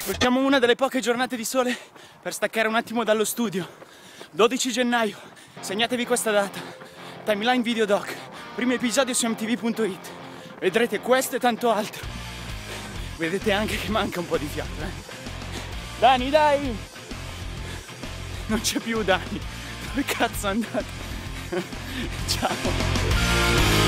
Sfruttiamo una delle poche giornate di sole per staccare un attimo dallo studio. 12 gennaio, segnatevi questa data. Timeline Video Doc, primo episodio su mtv.it. Vedrete questo e tanto altro. Vedete anche che manca un po' di fiato, Dani, dai! Non c'è più Dani. Dove cazzo è andato? Ciao!